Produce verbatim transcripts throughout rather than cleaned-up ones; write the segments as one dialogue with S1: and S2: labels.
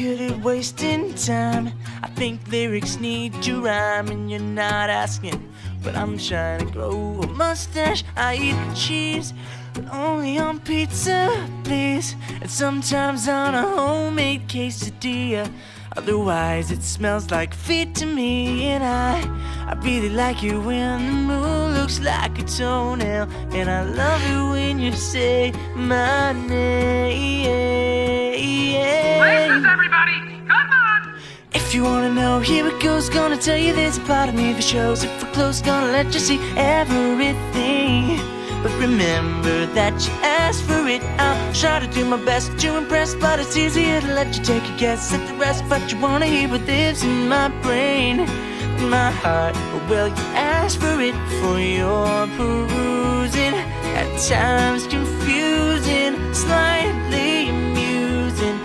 S1: good at wasting time. I think lyrics need to rhyme, and you're not asking, but I'm trying to grow a mustache. I eat cheese, but only on pizza, please, and sometimes on a homemade quesadilla. Otherwise it smells like feet to me. And I, I really like it when the moon looks like a toenail, and I love it when you say my name.
S2: Places, everybody, come on!
S1: If you wanna know, here it goes. Gonna tell you there's a part of me that shows. If we're close, gonna let you see everything. But remember that you asked for it. I'll try to do my best to impress, but it's easier to let you take a guess at the rest. But you wanna hear what lives in my brain, in my heart. Well, you asked for it for your perusing. At times confusing, slightly amusing.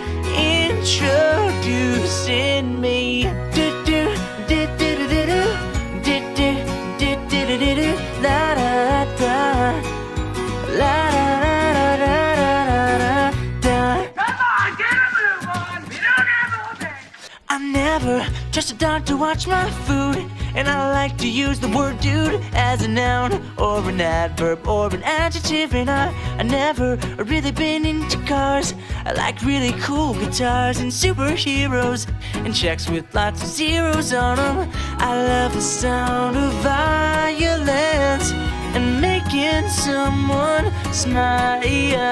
S1: Introducing me. Do-do, do-do-do-do-do, do-do, do-do-do-do-do, la-da-da. La da da da da da da.
S2: Come on, get a move on! We don't have all day!
S1: I never trust a dog to watch my food, and I like to use the word dude as a noun or an adverb or an adjective. And I, I never really been into cars. I like really cool guitars and superheroes and checks with lots of zeros on them. I love the sound of violence and making someone smile.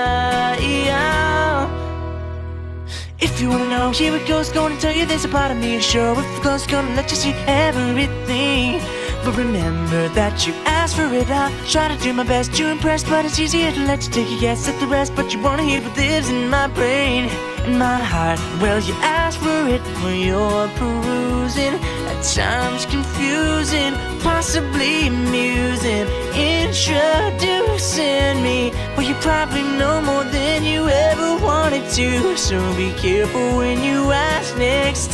S1: If you wanna know, here it goes. Gonna tell you there's a part of me sure. If we're close, gonna let you see everything. But remember that you asked for it. I'll try to do my best to impress, but it's easier to let you take a guess at the rest. But you wanna hear what lives in my brain, in my heart. Well, you asked for it for your perusing. At times confusing, possibly amusing. Introducing me. Well, you probably know more than you ever wanted to, so be careful when you ask next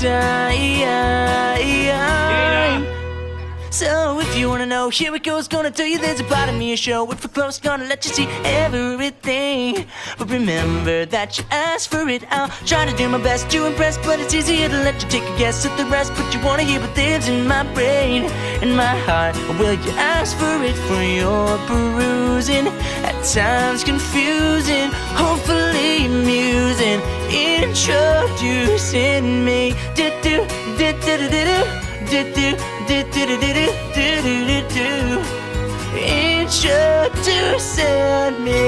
S1: time. So if you wanna know, here it goes. Gonna tell you there's a part of me a show. If we're close, gonna let you see everything. But remember that you asked for it. I'll try to do my best to impress, but it's easier to let you take a guess at the rest. But you wanna hear what lives in my brain, in my heart. Well, you asked for it for your perusing. At times confusing, hopefully amusing. Introducing me. Do-do, do-do-do-do-do, do-do, do-do-do-do-do-do-do-do. Introducing me.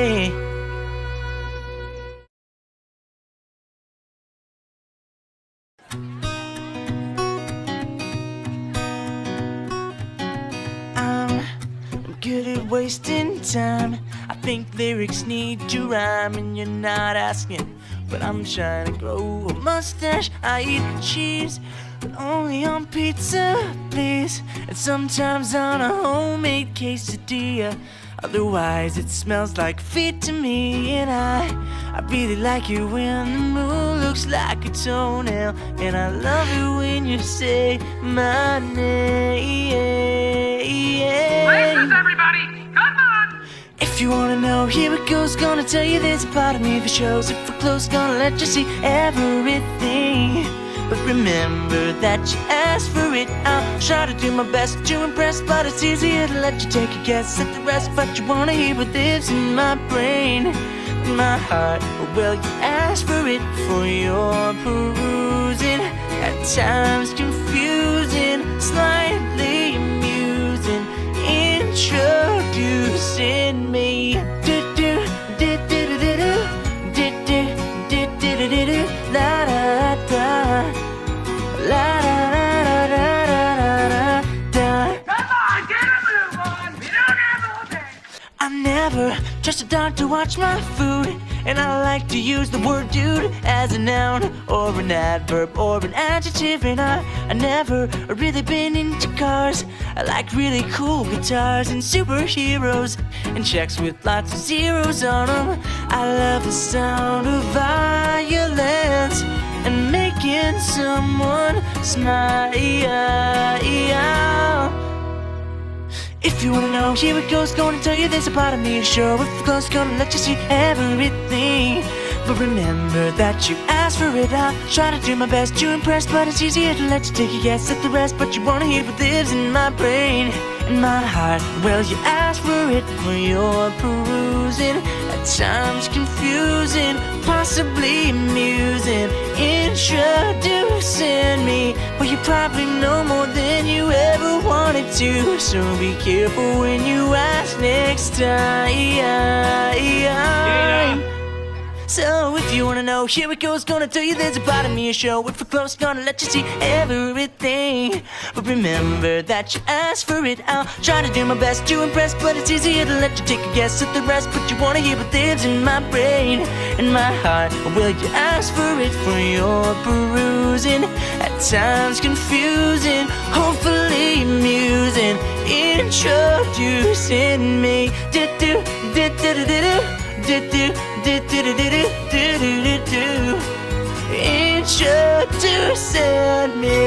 S1: I'm good at wasting time. I think lyrics need to rhyme, and you're not asking, but I'm trying to grow a mustache. I eat cheese, but only on pizza, please, and sometimes on a homemade quesadilla. Otherwise it smells like feet to me. And I, I really like it when the moon looks like a toenail, and I love it when you say my name.
S2: Places, everybody, come on!
S1: If you wanna know, here it goes. Gonna tell you there's a part of me that shows. If we're close, gonna let you see everything. But remember that you asked for it. I'll try to do my best to impress, but it's easier to let you take a guess at the rest. But you wanna hear what lives in my brain, in my heart. Well, you asked for it for your perusing. At times confusing, slightly amusing. Introducing me. Do-do, do-do-do-do-do, do-do, do-do-do-do-do, la-da-da. La da da da da da da.
S2: Come on, get a move on! We don't have all day!
S1: I never trust a dog to watch my food, and I like to use the word dude as a noun or an adverb or an adjective. And I, I never really been into cars. I like really cool guitars and superheroes and checks with lots of zeros on them. I love the sound of violence and making someone smile. If you wanna know, here it goes. Gonna tell you there's a part of me sure. If we're close, gonna let you see everything. But remember that you asked for it. I'll try to do my best to impress, but it's easier to let you take a guess at the rest. But you wanna hear what lives in my brain, in my heart. Well, you asked for it for your perusing. At times confusing, possibly amusing. Introducing me. Well, you probably know more than you ever wanted to, so be careful when you ask next time. So if you wanna know, here it goes. Gonna tell you there's a part of me a show. If we're close, gonna let you see everything. But remember that you asked for it. I'll try to do my best to impress, but it's easier to let you take a guess at the rest. But you wanna hear what lives in my brain, in my heart. Well, you asked for it for your perusing. At times confusing, hopefully amusing. Introducing me. Do-do, do-do-do-do-do. Do-do, do-do-do-do-do-do-do-do. Introducing me.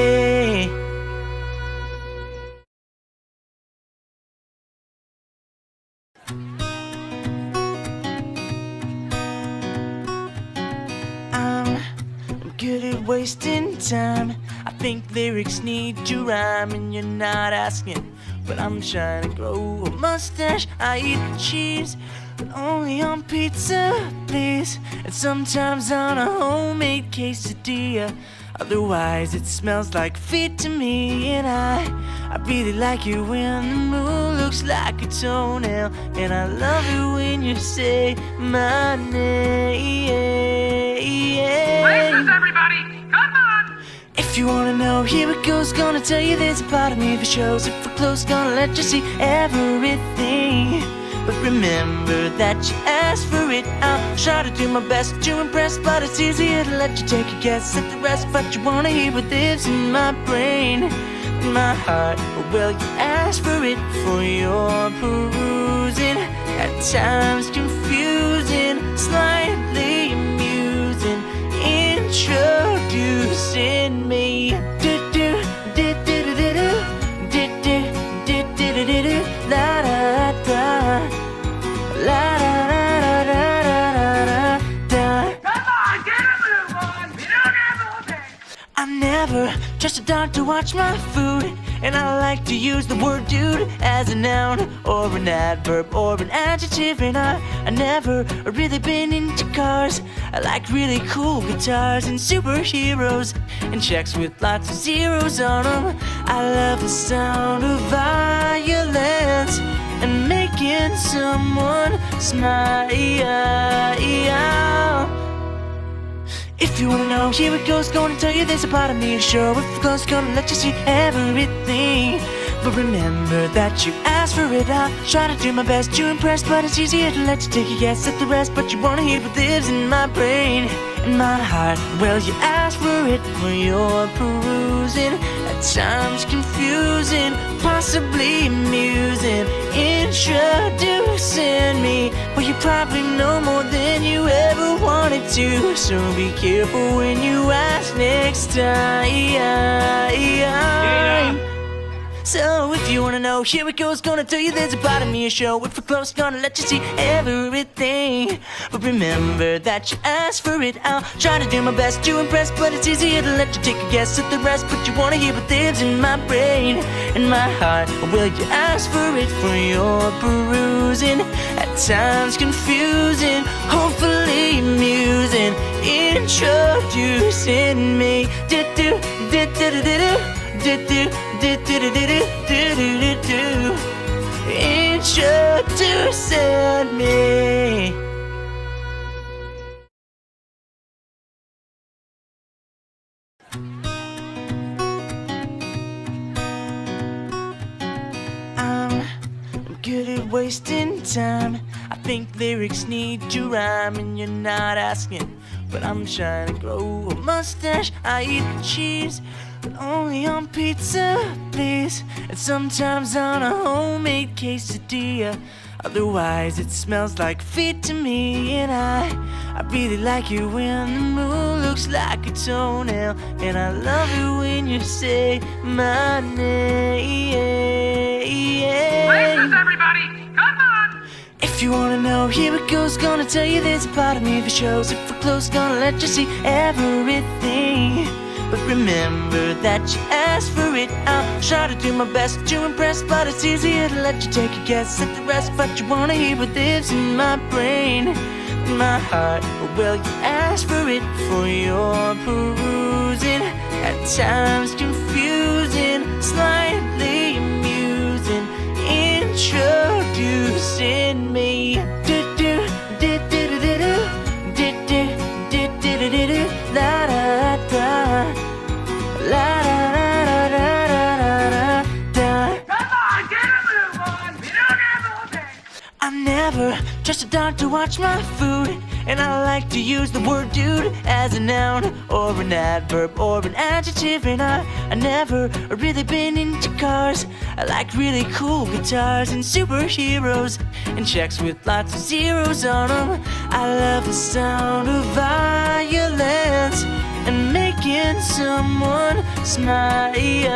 S1: I'm good at wasting time. I think lyrics need to rhyme, and you're not asking, but I'm trying to grow a mustache. I eat cheese, but only on pizza, please. And sometimes on a homemade quesadilla. Otherwise it smells like feet to me. And I, I really like it when the moon looks like a toenail. And I love it when you say my name.
S2: Places, everybody! Come on!
S1: If you wanna know, here it goes. Gonna tell you there's a part of me that shows. If we're close, gonna let you see everything. But remember that you asked for it. I'll try to do my best to impress, but it's easier to let you take a guess at the rest. But you wanna hear what lives in my brain, in my heart. Well, you asked for it for your perusing. At times confusing, slightly amusing. Introducing me. Do-do, do-do-do-do-do. Do-do, do-do-do-do-do. La-da-da-da. La da da da da da da.
S2: Come on, get a move on! We don't have all day!
S1: I never trust a dog to watch my food, and I like to use the word dude as a noun or an adverb or an adjective. And I, I never really been into cars. I like really cool guitars and superheroes and checks with lots of zeros on them. I love the sound of violence and making someone smile. If you wanna know, here it goes. Gonna tell you there's a part of me a show. If it goes, gonna let you see everything. But remember that you asked for it. I'll try to do my best to impress, but it's easier to let you take a guess at the rest. But you wanna hear what lives in my brain, in my heart. Well, you asked for it for your perusing. At times confusing, possibly amusing. Introducing me. Well, you probably know more than you ever wanted to, so be careful when you ask next time. So if you wanna know, here it goes. Gonna tell you there's a part of me a show. If we're close, gonna let you see everything. But remember that you asked for it. I'll try to do my best to impress, but it's easier to let you take a guess at the rest. But you wanna hear what lives in my brain, in my heart. Well, you asked for it for your perusing. At times confusing, hopefully amusing. Introducing me. Do-do, do-do-do-do-do. Do-do, do-do-do-do-do-do-do-do. Introducing me. I'm good at wasting time. I think lyrics need to rhyme, and you're not asking, but I'm trying to grow a mustache. I eat cheese, but only on pizza, please. And sometimes on a homemade quesadilla. Otherwise it smells like feet to me. And I, I really like it when the moon looks like a toenail. And I love it when you say my name.
S2: Places, everybody! Come on!
S1: If you wanna know, here it goes. Gonna tell you there's a part of me that shows. If we're close, gonna let you see everything. But remember that you asked for it. I'll try to do my best to impress, but it's easier to let you take a guess at the rest. But you wanna hear what lives in my brain, in my heart. Well, you asked for it for your perusing. At times confusing, slightly amusing. Introducing me. Do do do do do do do do do do do do do la da da la da da da da da da.
S2: Come on, get a move on. We don't have all day.
S1: I never trust a dog to watch my food, and I like to use the word dude as a noun or an adverb or an adjective. And I, I never really been into cars. I like really cool guitars and superheroes and checks with lots of zeros on them. I love the sound of violence and making someone smile.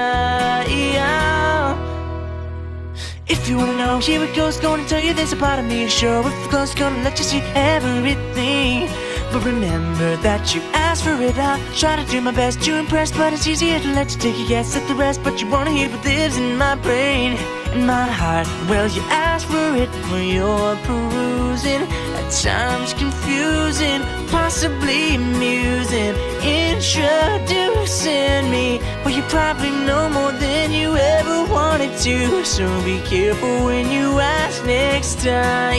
S1: If you wanna know, here it goes. Gonna tell you there's a part of me sure. If we're close, gonna let you see everything. But remember that you asked for it. I'll try to do my best to impress, but it's easier to let you take a guess at the rest. But you wanna hear what lives in my brain, in my heart. Well, you asked for it for your perusing. At times confusing, possibly amusing. Introducing me. Well, you probably know more than you ever wanted to, so be careful when you ask next time.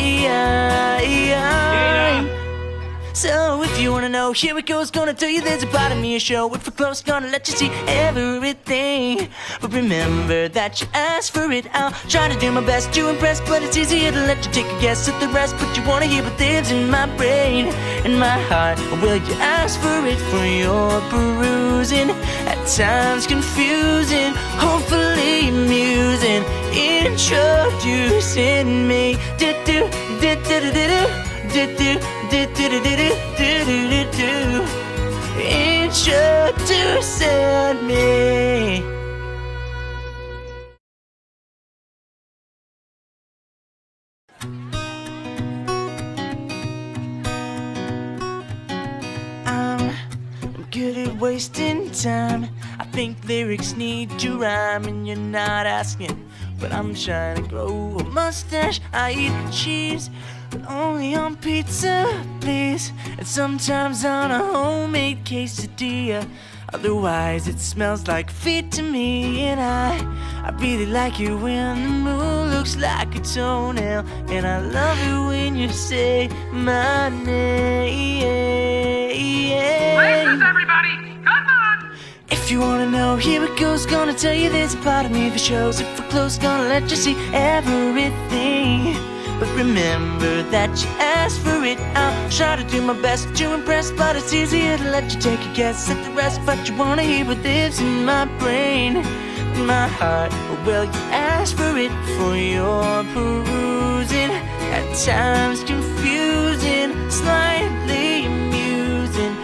S1: So if you wanna know, here it goes. Gonna tell you there's a part of me a show. If we're close, gonna let you see everything. But remember that you asked for it. I'll try to do my best to impress, but it's easier to let you take a guess at the rest. But you wanna hear what lives in my brain, in my heart. Well, you asked for it for your perusing. At times confusing, hopefully amusing. Introducing me. Do do do do do do do do do do do do do do do. Introducing me. I'm good at wasting time. I think lyrics need to rhyme, and you're not asking, but I'm trying to grow a mustache. I eat cheese, but only on pizza, please. And sometimes on a homemade quesadilla. Otherwise it smells like feet to me. And I, I really like it when the moon looks like a toenail. And I love it when you say my name.
S2: Places, everybody. Come on.
S1: If you wanna know, here it goes. Gonna tell you there's a part of me that shows. If we're close, gonna let you see everything. But remember that you asked for it. I'll try to do my best to impress, but it's easier to let you take a guess at the rest. But you wanna hear what lives in my brain, in my heart. Well, you asked for it for your perusing. At times confusing, slightly amusing.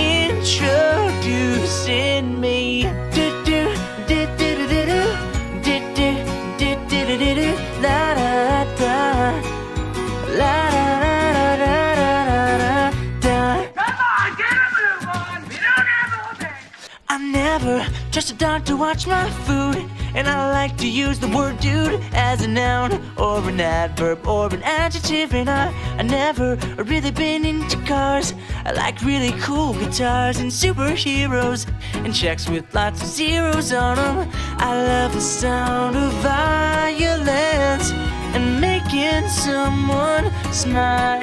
S1: Introducing me. Do do do do do do do do do do do do do la da da la da da da da da da.
S2: Come on, get a move on. We don't have all day.
S1: I never trust a dog to watch my food, and I like to use the word dude as a noun or an adverb or an adjective. And I, I never really been into cars. I like really cool guitars and superheroes and checks with lots of zeros on them. I love the sound of violence and making someone smile.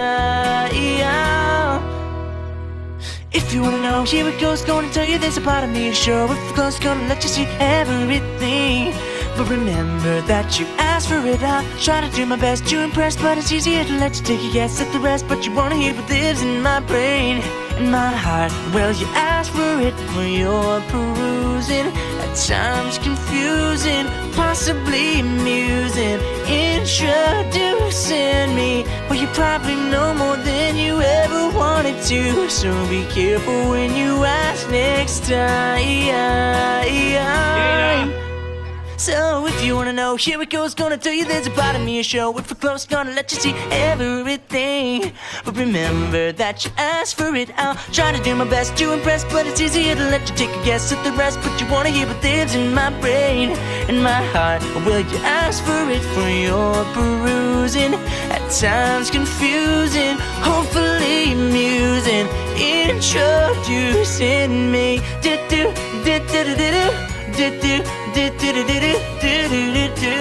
S1: If you wanna know, here it goes. Gonna tell you there's a part of me sure. If we're close, gonna let you see everything. But remember that you asked for it. I'll try to do my best to impress, but it's easier to let you take a guess at the rest. But you wanna hear what lives in my brain, in my heart. Well, you asked for it for your perusing. At times confusing, possibly amusing. Introducing me. Well, you probably know more than you ever wanted to, so be careful when you ask next time. So if you wanna know, here it goes. Gonna tell you there's a part of me a show. If we're close, gonna let you see everything. But remember that you asked for it. I'll try to do my best to impress, but it's easier to let you take a guess at the rest. But you wanna hear what lives in my brain, in my heart. Or will you ask for it for your perusing? At times confusing, hopefully amusing. Introducing me. Do-do, do-do-do-do-do. Do-do, do-do-do-do-do-do-do-do.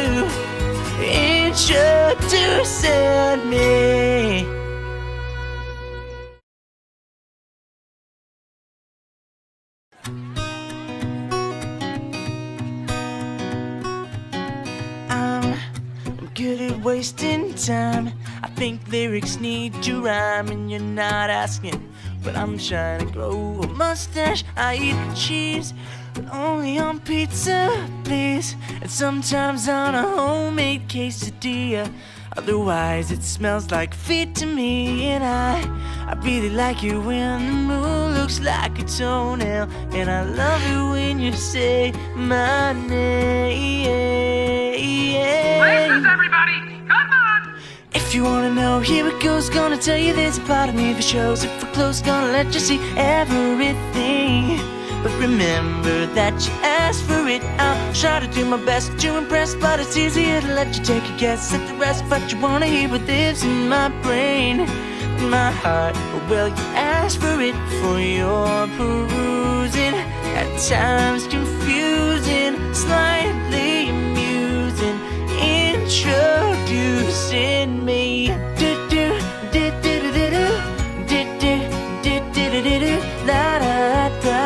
S1: Introducing me. I'm good at wasting time. I think lyrics need to rhyme, and you're not asking, but I'm trying to grow a mustache. I eat cheese, but only on pizza, please. And sometimes on a homemade quesadilla. Otherwise it smells like feet to me. And I, I really like it when the moon looks like a toenail. And I love it when you say my name.
S2: Places, everybody! Come on!
S1: If you wanna know, here it goes. Gonna tell you there's a part of me that shows. If we're close, gonna let you see everything. But remember that you asked for it. I'll try to do my best to impress, but it's easier to let you take a guess at the rest. But you wanna hear what lives in my brain, in my heart. Or will you ask for it for your perusing? At times confusing, slightly amusing. Introducing me. Do-do, do-do-do-do-do. Do-do, do-do-do-do-do. La-da-da.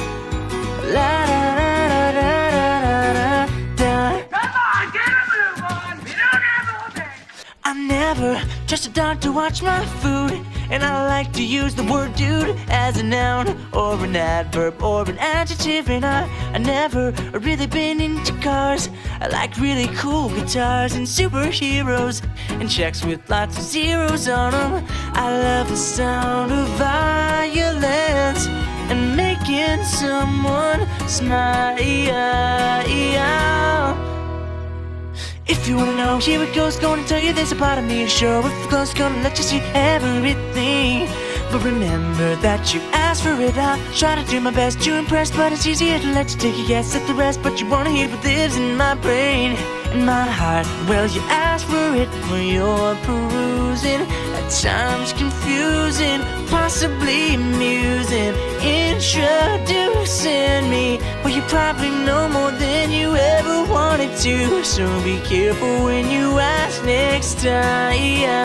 S1: I never trust a dog to watch my food, and I like to use the word dude as a noun or an adverb or an adjective. And I, I never really been into cars. I like really cool guitars and superheroes and checks with lots of zeros on them. I love the sound of violence and making someone smile. If you wanna know, here it goes. Gonna tell you there's a part of me a show. If we're close, gonna let you see everything. But remember that you asked for it. I'll try to do my best to impress, but it's easier to let you take a guess at the rest. But you wanna hear what lives in my brain, in my heart. Well, you asked for it for your perusing. At times confusing, possibly amusing. Introducing me. Well, you probably know more than you ever wanted to, so be careful when you ask next time.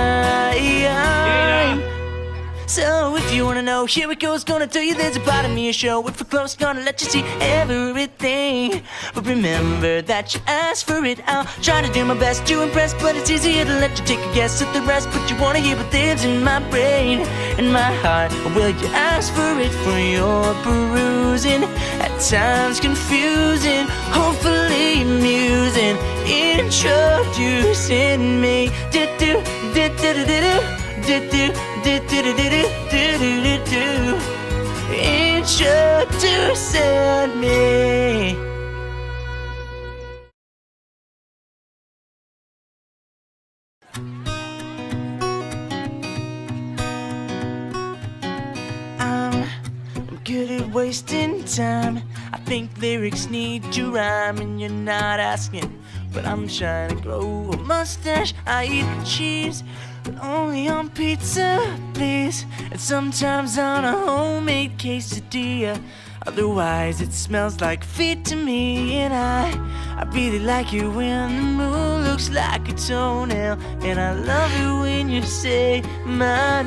S1: So if you wanna know, here it goes. Gonna tell you there's a part of me a show. If we're close, gonna let you see everything. But remember that you asked for it. I'll try to do my best to impress, but it's easier to let you take a guess at the rest. But you wanna hear what lives in my brain, in my heart. Or will you ask for it for your perusing? At times confusing, hopefully amusing. Introducing me. Do-do, do-do-do-do-do. Do-do, do-do-do-do-do-do-do-do. Introducing me. I'm good at wasting time. I think lyrics need to rhyme, and you're not asking, but I'm trying to grow a mustache. I eat cheese, but only on pizza, please. And sometimes on a homemade quesadilla. Otherwise it smells like feet to me. And I, I really like it when the moon looks like a toenail. And I love it when you say my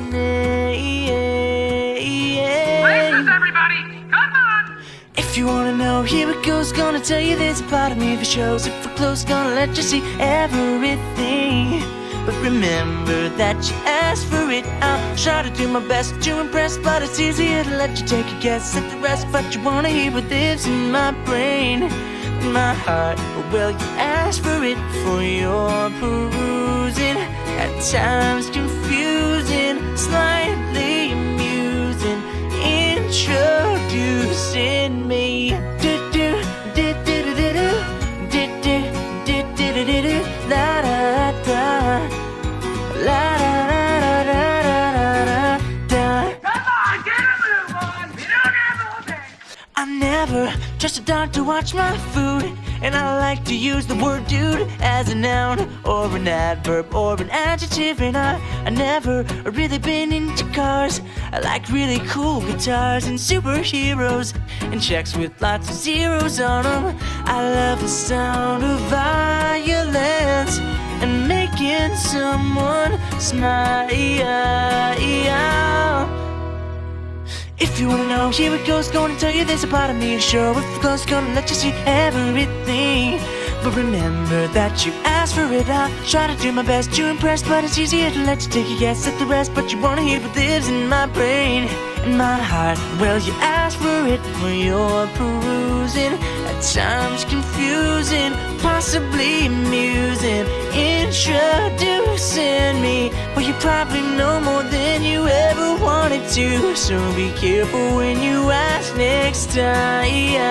S1: name.
S2: Places, everybody! Come on!
S1: If you wanna know, here it goes. Gonna tell you there's a part of me that shows. If we're close, gonna let you see everything. But remember that you asked for it. I'll try to do my best to impress, but it's easier to let you take a guess at the rest. But you wanna hear what lives in my brain, in my heart. Or will you ask for it for your perusing? At times confusing, slightly amusing. Introducing me. Do-do, do-do-do-do-do. Do-do, never trust a dog to watch my food, and I like to use the word dude as a noun or an adverb or an adjective. And I, I never really been into cars. I like really cool guitars and superheroes and checks with lots of zeros on them. I love the sound of violence and making someone smile. If you wanna know, here it goes. Gonna tell you there's a part of me to show. If it goes, gonna let you see everything. But remember that you asked for it. I'll try to do my best to impress, but it's easier to let you take a guess at the rest. But you wanna hear what lives in my brain, in my heart. Well, you asked for it for your perusing. At times confusing, possibly amusing. Introducing me. Well, you probably know more than you ever wanted to, so be careful when you ask next time.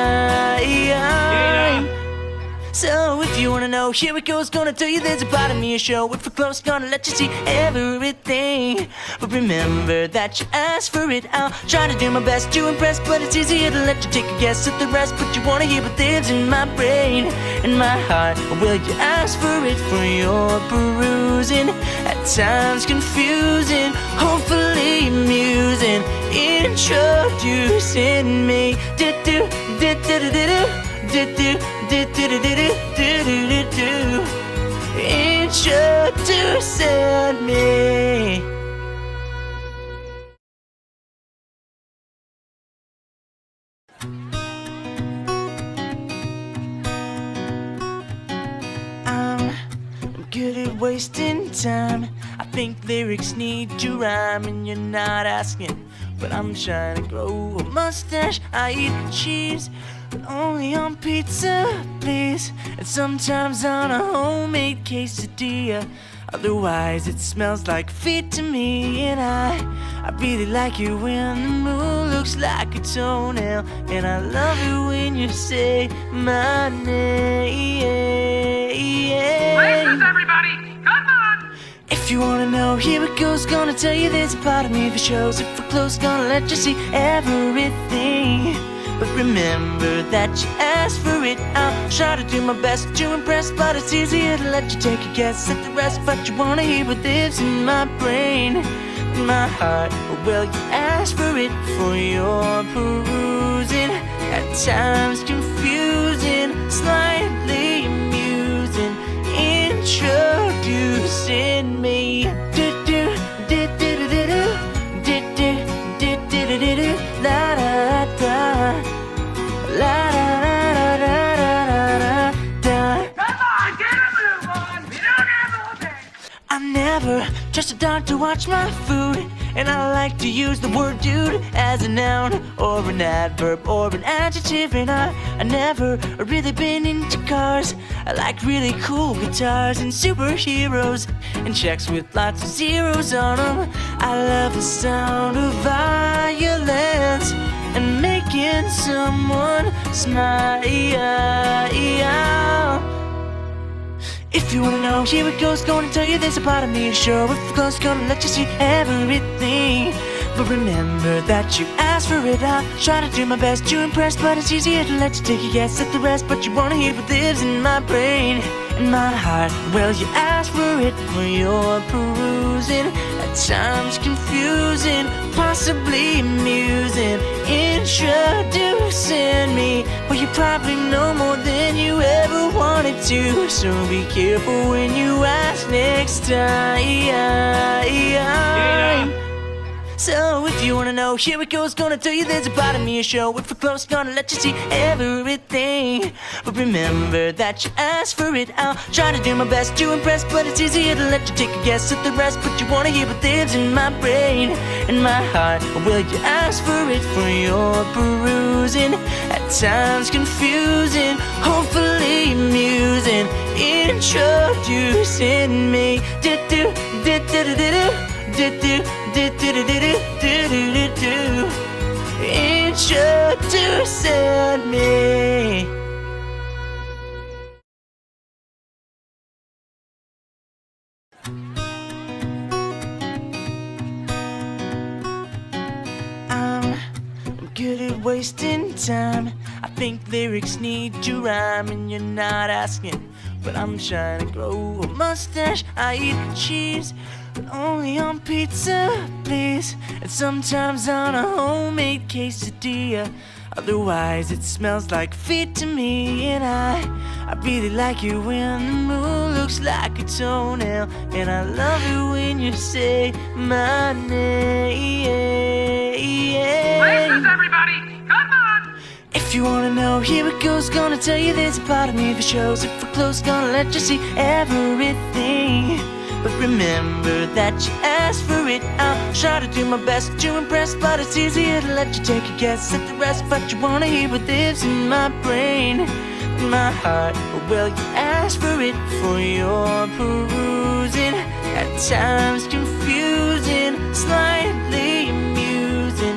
S1: So if you wanna know, here it goes. Gonna tell you there's a part of me a show. If we're close, gonna let you see everything. But remember that you asked for it. I'll try to do my best to impress, but it's easier to let you take a guess at the rest. But you wanna hear what lives in my brain, in my heart. Well, you asked for it for your perusing. At times confusing, hopefully amusing. Introducing me. Do-do, do-do-do-do-do. Do-do, do-do-do-do-do-do-do-do. Introducing me. I'm good at wasting time. I think lyrics need to rhyme, and you're not asking, but I'm trying to grow a mustache. I eat cheese, but only on pizza, please. And sometimes on a homemade quesadilla. Otherwise it smells like feet to me. And I, I really like it when the moon looks like a toenail. And I love it when you say my name.
S2: Places, everybody! Come on!
S1: If you wanna know, here it goes. Gonna tell you there's a part of me that shows. If we're close, gonna let you see everything. But remember that you asked for it. I'll try to do my best to impress, but it's easier to let you take a guess at the rest. But you wanna hear what lives in my brain, in my heart. Well, you asked for it for your perusing. At times confusing, slightly amusing. Introducing me. Do-do, do-do-do-do-do. Do-do, do-do-do-do-do. La-da-da-da. I never trust a dog to watch my food, and I like to use the word dude as a noun or an adverb or an adjective. And I, I never really been into cars. I like really cool guitars and superheroes and checks with lots of zeros on them. I love the sound of violence and making someone smile. If you wanna know, here it goes. Gonna tell you there's a part of me to show. If it goes, gonna let you see everything. But remember that you asked for it. I'll try to do my best to impress, but it's easier to let you take a guess at the rest. But you wanna hear what lives in my brain, in my heart. Well, you asked for it for your perusing. At times confusing, possibly amusing. Introducing me. Well, you probably know more than you ever wanted to, so be careful when you ask next time. So if you wanna know, here it goes. Gonna tell you there's a part of me a show. If we're close, gonna let you see everything. But remember that you asked for it. I'll try to do my best to impress, but it's easier to let you take a guess at the rest. But you wanna hear what lives in my brain, in my heart. Well, you asked for it for your perusing. At times confusing, hopefully amusing. Introducing me. Do-do, do-do-do-do-do. Do-do, do-do-do-do-do-do-do-do. Introducing me. I'm good at wasting time. I think lyrics need to rhyme, and you're not asking, but I'm trying to grow a mustache. I eat cheese, but only on pizza, please, and sometimes on a homemade quesadilla. Otherwise it smells like feet to me, and I I really like it when the moon looks like a toenail, and I love it when you say my name.
S2: Places, everybody! Come on!
S1: If you wanna know, here it goes. Gonna tell you there's a part of me that shows. If we're close, gonna let you see everything. But remember that you asked for it. I'll try to do my best to impress, but it's easier to let you take a guess at the rest. But you wanna hear what lives in my brain, in my heart. Well, you asked for it for your perusing. At times confusing, slightly amusing.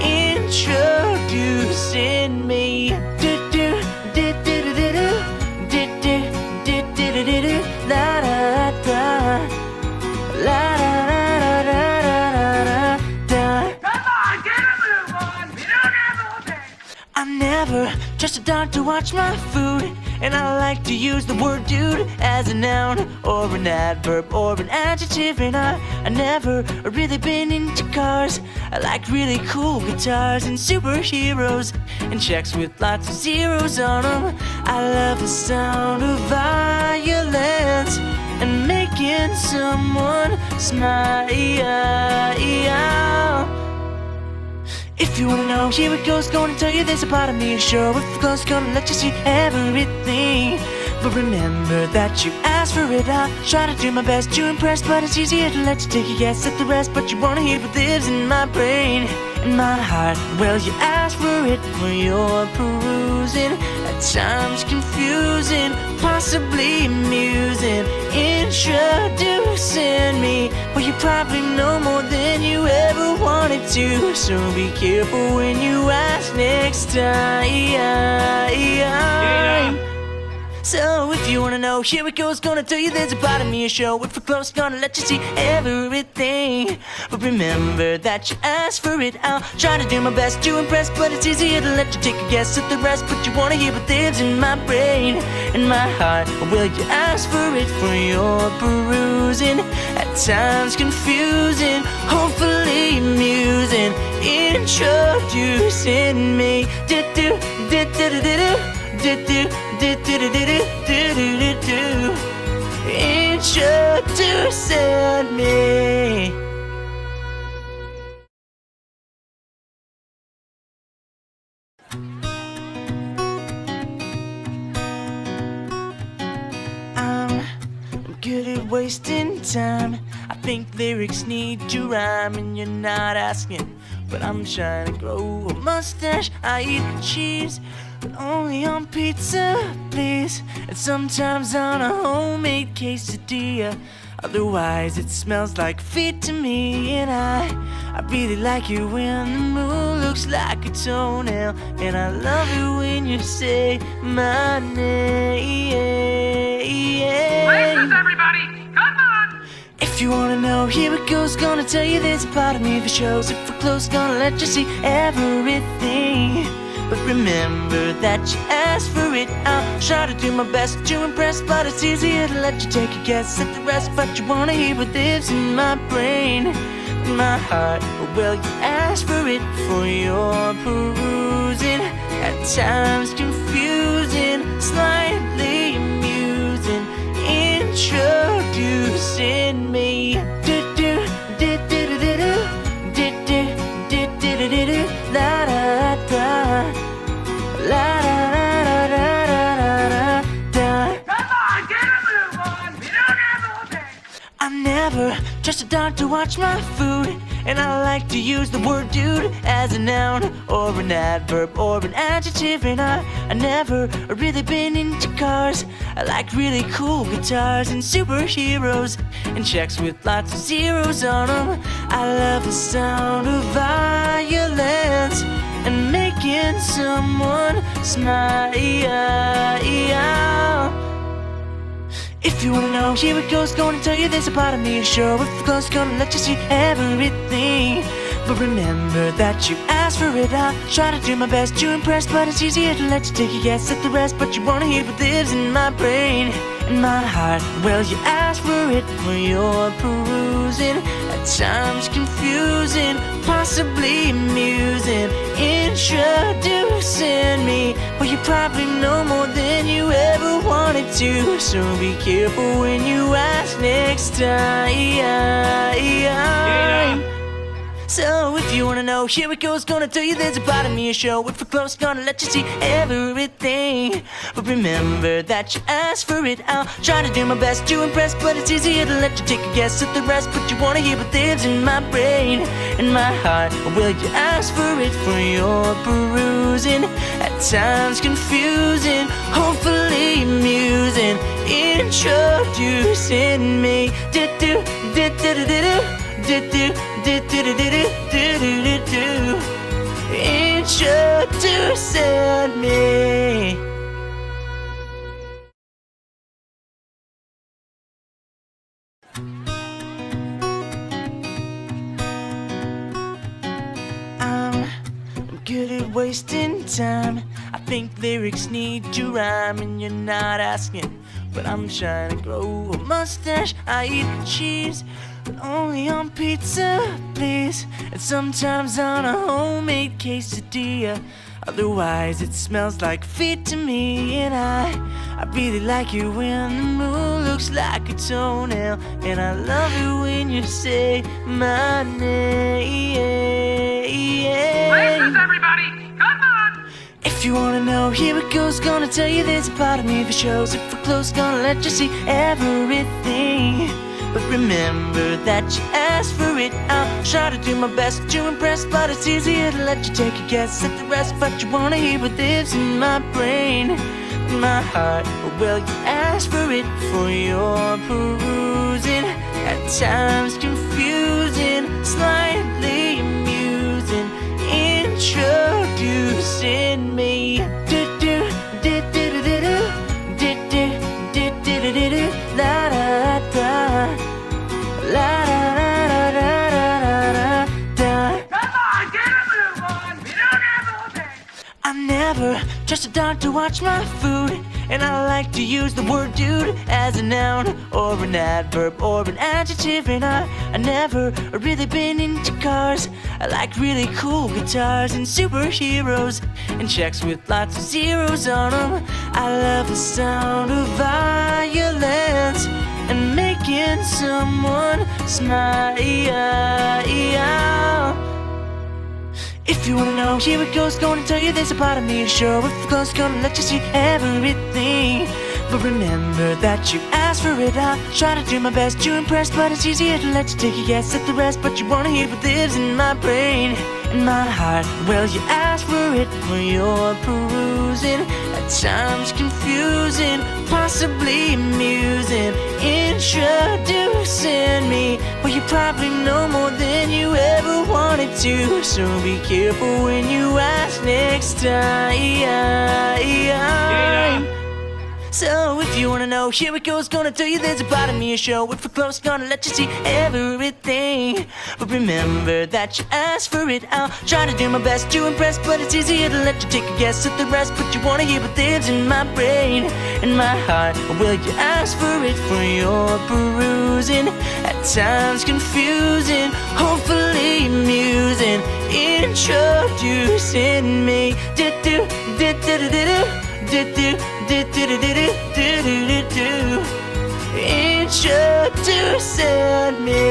S1: Introducing me. Do do do do do do do do do do do do do la da da la da da da da da da.
S2: Come on, get a move on! We don't have all day!
S1: I never trust a dog to watch my food, and I like to use the word dude as a noun or an adverb or an adjective. And I, I never really been into cars. I like really cool guitars and superheroes and checks with lots of zeros on them. I love the sound of violence and making someone smile. If you wanna know, here it goes. Gonna tell you there's a part of me sure. If we're close, gonna let you see everything. But remember that you asked for it. I'll try to do my best to impress, but it's easier to let you take a guess at the rest. But you wanna hear what lives in my brain, in my heart. Well, you asked for it for your perusing. At times confusing, possibly amusing. Introducing me. Well, you probably know more than you ever wanted to, so be careful when you ask next time. So if you wanna know, here it goes. Gonna tell you there's a part of me a show. If we're close, gonna let you see everything. But remember that you asked for it. I'll try to do my best to impress, but it's easier to let you take a guess at the rest. But you wanna hear what lives in my brain, in my heart. Well, you asked for it for your perusing. At times confusing, hopefully amusing. Introducing me. Do do do do do do do do do do do do do do do. Introducing me. I'm good at wasting time. I think lyrics need to rhyme, and you're not asking, but I'm trying to grow a mustache. I eat cheese, but only on pizza, please, and sometimes on a homemade quesadilla. Otherwise it smells like feet to me, and I I really like it when the moon looks like a toenail, and I love it when you say my name.
S2: Places, everybody! Come on!
S1: If you wanna know, here it goes. Gonna tell you there's a part of me that shows. If we're close, gonna let you see everything. But remember that you asked for it. I'll try to do my best to impress, but it's easier to let you take a guess at the rest. But you wanna hear what lives in my brain, in my heart. Well, you asked for it for your perusing. At times confusing, slightly amusing. Introducing me. Do do do do do do do do do do do do do la da da la da da da da da da.
S2: Come on, get a move on! We don't have all day!
S1: I never trust a dog to watch my food, and I like to use the word dude as a noun or an adverb or an adjective. And I, I never really been into cars. I like really cool guitars and superheroes and checks with lots of zeros on them. I love the sound of violence and making someone smile. If you wanna know, here it goes. Gonna tell you there's a part of me sure. If we're close, gonna let you see everything. But remember that you asked ask for it. I'll try to do my best to impress, but it's easier to let you take a guess at the rest. But you wanna hear what lives in my brain, in my heart. Well, you ask for it for your perusing, at times confusing, possibly amusing. Introducing me, well, you probably know more than you ever wanted to, so be careful when you ask next time. So if you wanna know, here it goes. Gonna tell you there's a part of me a show. If we're close, gonna let you see everything. But remember that you asked for it. I'll try to do my best to impress, but it's easier to let you take a guess at the rest. But you wanna hear what lives in my brain, in my heart. Well, you asked for it for your perusing, at times confusing, hopefully amusing. Introducing me, do do do do do do do do do do do do do do. Introducing me. I'm good at wasting time. I think lyrics need to rhyme, and you're not asking, but I'm trying to grow a mustache. I eat cheese, but only on pizza, please. And sometimes on a homemade quesadilla. Otherwise it smells like feet to me. And I, I really like it when the moon looks like a toenail. And I love it when you say my name.
S2: Places, everybody! Come on!
S1: If you wanna know, here it goes. Gonna tell you there's a part of me that shows. If we're close, gonna let you see everything. But remember that you asked for it. I'll try to do my best to impress, but it's easier to let you take a guess at the rest. But you wanna hear what lives in my brain, in my heart. Well, you asked for it for your perusing, at times confusing, slightly amusing. Introducing me. Do do do do do do do do do do do do do la da da la da da da da da da.
S2: Come on, get a move on! We don't have all day!
S1: I never trust a dog to watch my food, and I like to use the word dude as a noun or an adverb or an adjective. And I, I never really been into cars. I like really cool guitars and superheroes and checks with lots of zeros on them. I love the sound of violence and making someone smile. If you wanna know, here it goes. Gonna tell you there's a part of me sure. If we're close, gonna let you see everything. But remember that you asked for it. I'll try to do my best to impress, but it's easier to let you take a guess at the rest. But you wanna hear what lives in my brain, in my heart. Well, you asked for it for your perusing, at times confusing, possibly amusing. Introducing me, well, you probably know more than you ever wanted to, so be careful when you ask next time. So if you wanna know, here it goes. Gonna tell you there's a part of me a show. If we're close, gonna let you see everything. But remember that you asked for it. I'll try to do my best to impress, but it's easier to let you take a guess at the rest. But you wanna hear what lives in my brain, in my heart. Well, you asked for it for your perusing, at times confusing, hopefully amusing. Introducing me. Do do do do do do do do do do do do do do do. Introducing me.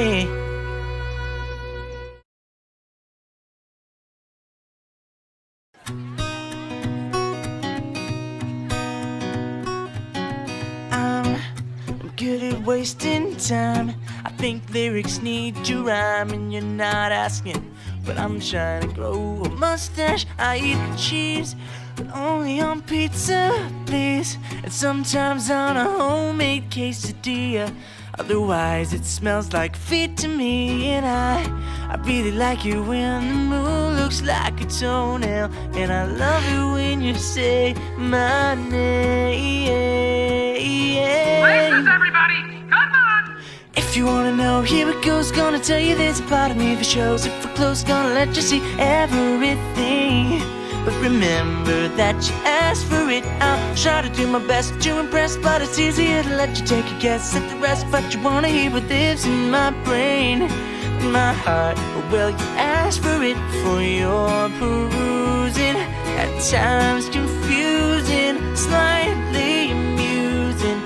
S1: I'm good at wasting time. I think lyrics need to rhyme, and you're not asking, but I'm trying to grow a mustache. I eat cheese, but only on pizza, please. And sometimes on a homemade quesadilla. Otherwise it smells like feet to me. And I, I really like it when the moon looks like a toenail. And I love it when you say my name.
S2: Places, everybody! Come on!
S1: If If you wanna know, here it goes. Gonna tell you there's a part of me that shows if we're close, gonna let you see everything. But remember that you asked for it. I'll try to do my best to impress, but it's easier to let you take a guess at the rest. But you wanna hear what lives in my brain, in my heart. Well, you asked for it for your perusing. At times confusing, slightly amusing.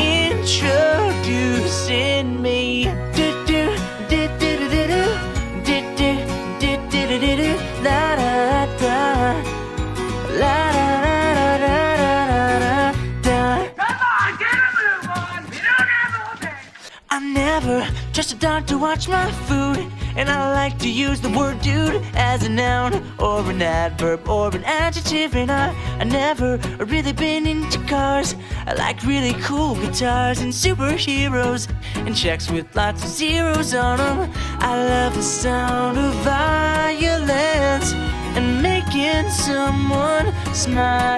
S1: Introducing me. Do do do do do do do do do do do do do la da da la da da da da da.
S2: Come on, get a move on. We don't have all day.
S1: I never trust a dog to watch my food, and I like to use the word dude as a noun or an adverb or an adjective. And I, I never really been into cars. I like really cool guitars and superheroes and checks with lots of zeros on them. I love the sound of violence and making someone smile.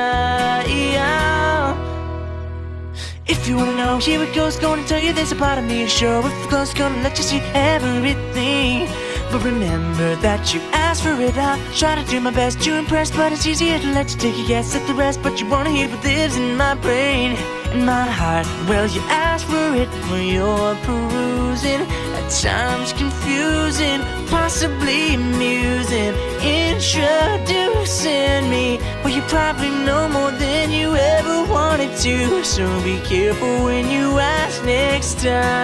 S1: If you wanna know, here it goes. Gonna tell you there's a part of me to show. If it goes, gonna let you see everything. But remember that you asked for it. I try to do my best to impress, but it's easier to let you take a guess at the rest. But you wanna hear what lives in my brain, in my heart. Well, you asked for it for your perusing. At times confusing, possibly amusing. Introducing me. Well, you probably know more than you ever wanted to, so be careful when you ask next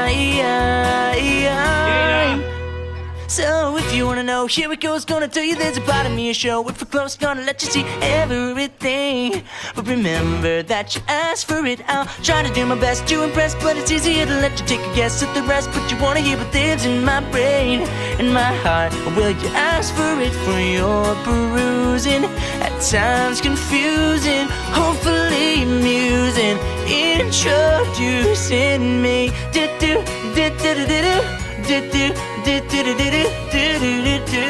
S1: time. So if you wanna know, here it goes. Gonna tell you there's a part of me a show. If we're close, gonna let you see everything. But remember that you asked for it. I'll try to do my best to impress, but it's easier to let you take a guess at the rest. But you wanna hear what lives in my brain, in my heart. Well, you asked for it for your perusing. At times confusing, hopefully amusing. Introducing me. Do do do do do do do do do do do do do do do.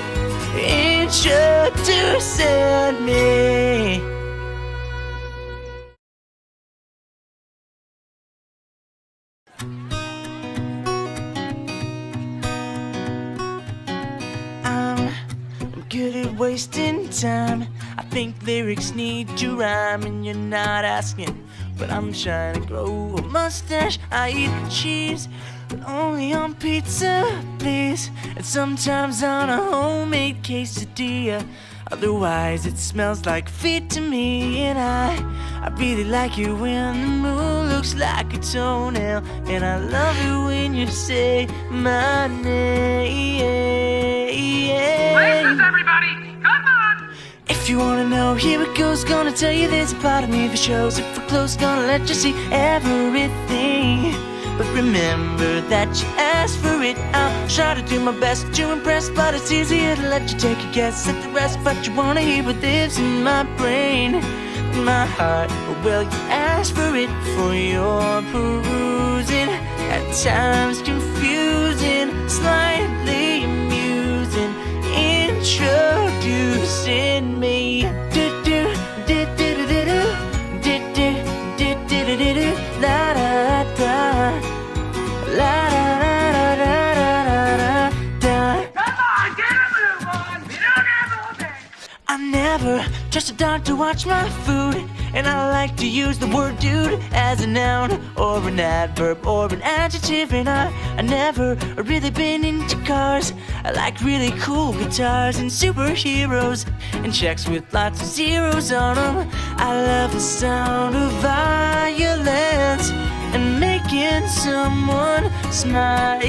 S1: Introducing me. I'm good at wasting time. I think lyrics need to rhyme, and you're not asking, but I'm trying to grow a mustache. I eat cheese, but only on pizza, please. And sometimes on a homemade quesadilla. Otherwise it smells like feet to me. And I, I really like it when the moon looks like a toenail. And I love it when you say my name.
S2: Places, everybody. Come on.
S1: If you wanna know, here it goes. Gonna tell you there's a part of me that shows. If we're close, gonna let you see everything. But remember that you asked for it. I'll try to do my best to impress, but it's easier to let you take a guess at the rest. But you wanna hear what lives in my brain, in my heart. Well, you asked for it for your perusing. At times confusing, slightly amusing. Introducing me. Do do do do do do do do do do do do do la da da la da da da da da.
S2: Come on, get a move on. We don't have all day.
S1: I never trust a dog to watch my food, and I like to use the word dude as a noun or an adverb or an adjective. And I, I never really been into cars. I like really cool guitars and superheroes and checks with lots of zeros on them. I love the sound of violence and making someone smile.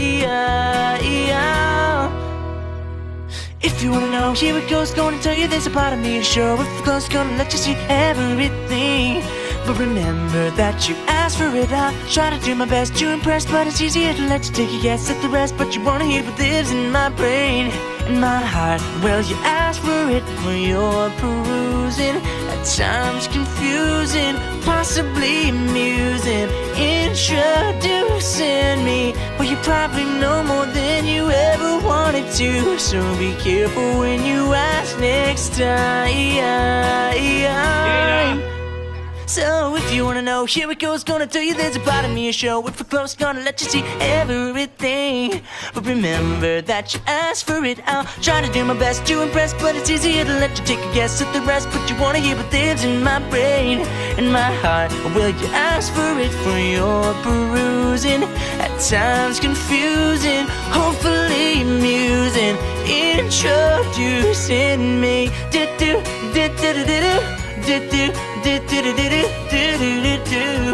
S1: If you wanna know, here it goes. Gonna tell you there's a part of me to show. If it goes, gonna let you see everything. But remember that you asked for it. I try to do my best to impress, but it's easier to let you take a guess at the rest. But you wanna hear what lives in my brain, in my heart. Well, you asked for it for your perusing. At times confusing, possibly amusing. Introducing me. Well, you probably know more than you ever wanted to, so be careful when you ask next time. So if you wanna know, here it goes. Gonna tell you there's a part of me a show. If we're close, gonna let you see everything. But remember that you asked for it. I'll try to do my best to impress, but it's easier to let you take a guess at the rest. But you wanna hear what lives in my brain, in my heart. Or will you ask for it for your perusing? At times confusing, hopefully amusing. Introducing me. Do-do, do-do-do-do-do. Do-do, do-do-do-do-do-do-do-do.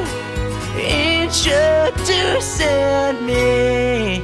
S1: Introducing me.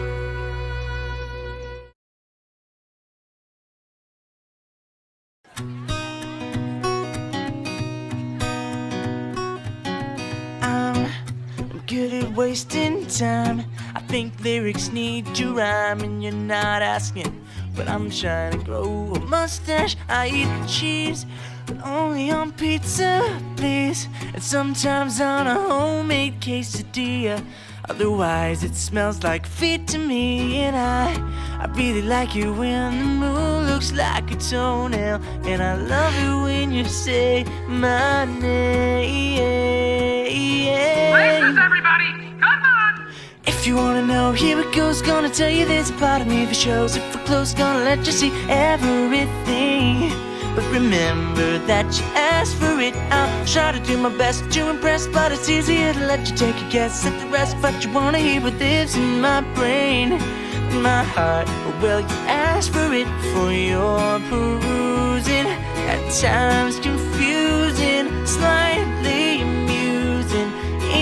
S1: I'm good at wasting time. I think lyrics need to rhyme, and you're not asking, but I'm trying to grow a mustache. I eat cheese, but only on pizza, please. And sometimes on a homemade quesadilla. Otherwise it smells like feet to me. And I, I really like it when the moon looks like a toenail. And I love it when you say my name.
S2: Places, everybody! Come on!
S1: If you wanna know, here it goes. Gonna tell you there's a part of me that shows. If we're close, gonna let you see everything. But remember that you asked for it. I'll try to do my best to impress, but it's easier to let you take a guess at the rest. But you wanna hear what lives in my brain, in my heart. Or will you ask for it for your perusing? At times confusing, slightly amusing.